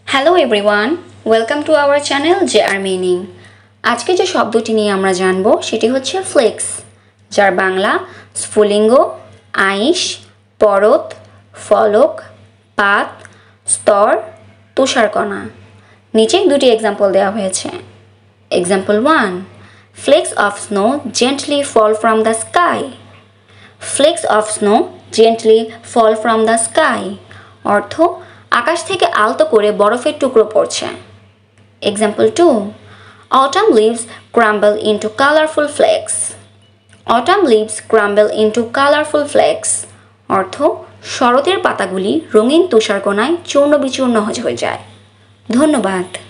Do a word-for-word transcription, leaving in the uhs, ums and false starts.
Hello everyone, welcome to our channel J R meaning. আজকে যে শব্দটি নিয়ে আমরা জানব সেটি হচ্ছে ফ্লেক্স, যার বাংলা স্ফুলিঙ্গ আইস, পরত, ফলক, পাত, স্তর, তুষারকণা। নিচে দুটি এক্সাম্পল দেওয়া হয়েছে। Example one, flakes of snow gently fall from the sky. Flakes of snow gently fall from the sky অর্থ আকাশ থেকে আলতো করে বরফের টুকরো পড়ছে। Example two, autumn leaves crumble into colourful flakes. Autumn leaves crumble into colourful flakes অর্থ শরতের পাতাগুলি রঙিন তুষারকণায় চূর্ণ বিচূর্ণ হয়ে যায়। ধন্যবাদ।